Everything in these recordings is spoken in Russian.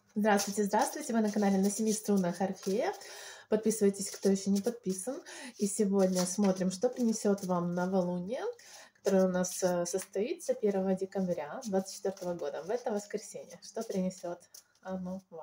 Здравствуйте, здравствуйте! Вы на канале «На семи струнах Орфея». Подписывайтесь, кто еще не подписан. И сегодня смотрим, что принесет вам новолуние, которое у нас состоится 1 декабря 2024 года, в это воскресенье. Что принесет оно вам?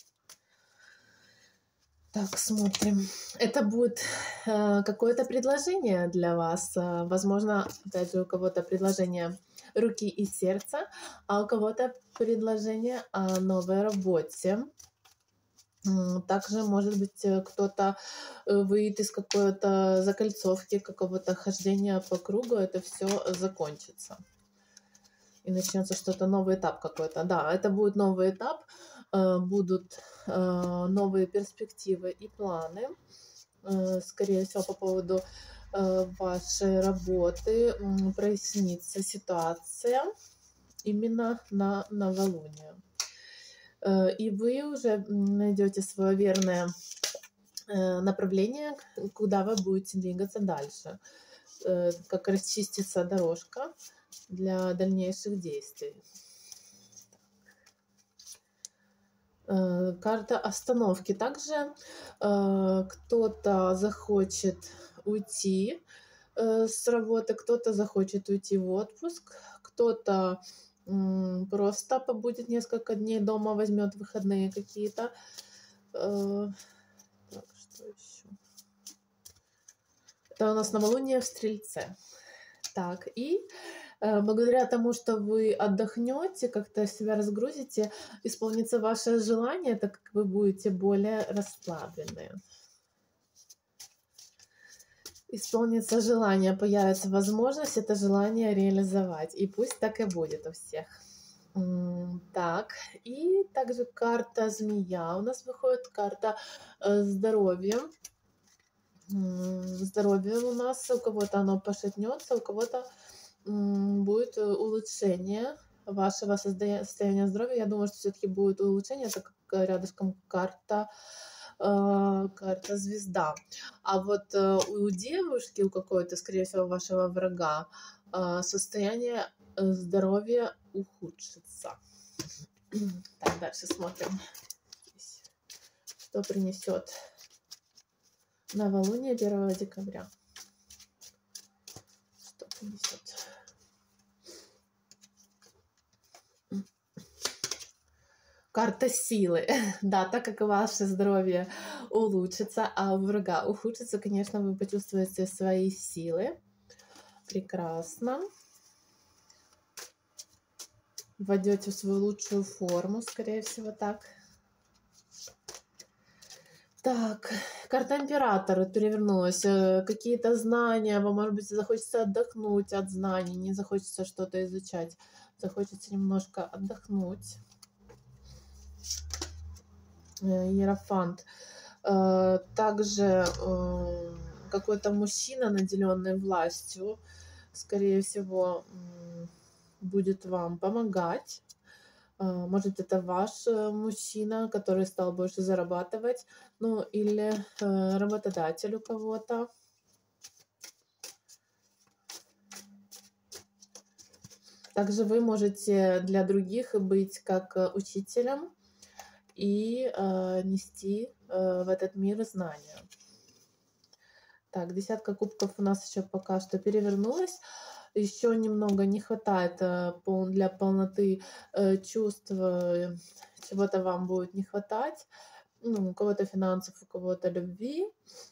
Так, смотрим. Это будет какое-то предложение для вас. Возможно, опять же, у кого-то предложение руки и сердца, а у кого-то предложение о новой работе. Также, может быть, кто-то выйдет из какой-то закольцовки, какого-то хождения по кругу, это все закончится. И начнется что-то, новый этап какой-то. Да, это будет новый этап, будут новые перспективы и планы, скорее всего, по поводу вашей работы, прояснится ситуация именно на новолуние. И вы уже найдете свое верное направление, куда вы будете двигаться дальше, как расчистится дорожка для дальнейших действий. Карта остановки. Также кто-то захочет уйти с работы, кто-то захочет уйти в отпуск, кто-то просто побудет несколько дней дома, возьмет выходные какие-то. Так, что еще? Это у нас новолуние в Стрельце. Так, и благодаря тому, что вы отдохнете, как-то себя разгрузите, исполнится ваше желание, так как вы будете более расслаблены. Исполнится желание, появится возможность это желание реализовать. И пусть так и будет у всех. Так, и также карта змея. У нас выходит карта здоровья. Здоровье у нас, у кого-то оно пошатнется, у кого-то будет улучшение вашего состояния здоровья. Я думаю, что все-таки будет улучшение, так как рядышком карта звезда. А вот у девушки, у какой-то, скорее всего, вашего врага, состояние здоровья ухудшится. Так, дальше смотрим, что принесет новолуние 1 декабря. Что принесет? Карта силы. Да, так как ваше здоровье улучшится, а у врага ухудшится, конечно, вы почувствуете свои силы. Прекрасно. Войдете в свою лучшую форму, скорее всего, так. Так, карта императора перевернулась. Какие-то знания, вам, может быть, захочется отдохнуть от знаний, не захочется что-то изучать. Захочется немножко отдохнуть. Иерофант. Также какой-то мужчина, наделенный властью, скорее всего, будет вам помогать. Может, это ваш мужчина, который стал больше зарабатывать, ну или работодатель у кого-то. Также вы можете для других быть как учителем и нести в этот мир знания. Так, 10 кубков у нас еще пока что перевернулась. Еще немного не хватает для полноты чувств, чего-то вам будет не хватать. Ну, у кого-то финансов, у кого-то любви.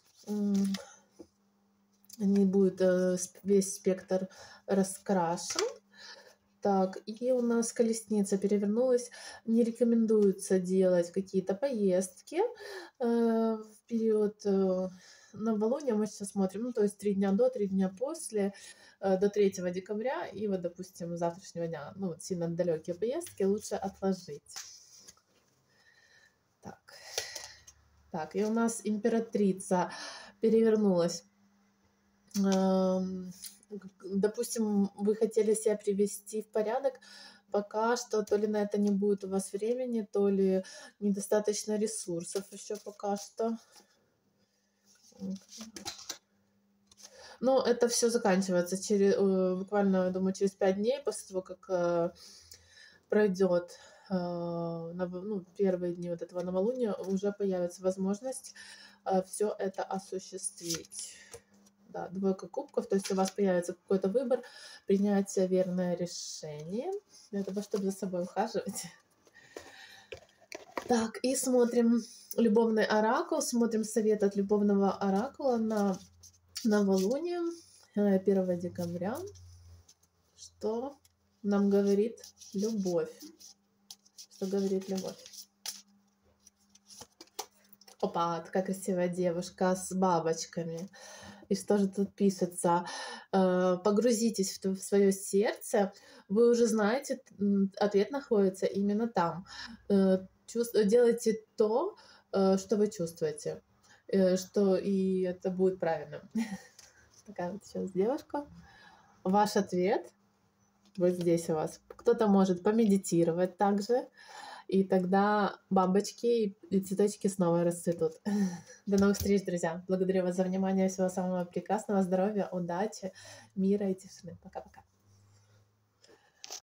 Не будет весь спектр раскрашен. Так, и у нас колесница перевернулась. Не рекомендуется делать какие-то поездки в период новолуния. Мы сейчас смотрим, ну, то есть 3 дня до, 3 дня после, до 3 декабря. И вот, допустим, завтрашнего дня, ну, вот сильно далекие поездки лучше отложить. Так, и у нас императрица перевернулась. Допустим, вы хотели себя привести в порядок, пока что то ли на это не будет у вас времени, то ли недостаточно ресурсов еще пока что. Но это все заканчивается буквально, я думаю, через 5 дней после того, как пройдет первые дни вот этого новолуния уже появится возможность все это осуществить. Да, двойка кубков, то есть у вас появится какой-то выбор, принять верное решение для того, чтобы за собой ухаживать. Так, и смотрим любовный оракул, смотрим совет от любовного оракула на новолуние 1 декабря. Что нам говорит любовь? Что говорит любовь? Опа, такая красивая девушка с бабочками. И что же тут пишется? Погрузитесь в свое сердце. Вы уже знаете, ответ находится именно там. Делайте то, что вы чувствуете. Что и это будет правильно. Такая вот сейчас девушка. Ваш ответ вот здесь у вас. Кто-то может помедитировать также. И тогда бабочки и цветочки снова расцветут. До новых встреч, друзья. Благодарю вас за внимание. Всего самого прекрасного, здоровья, удачи, мира и тишины. Пока-пока.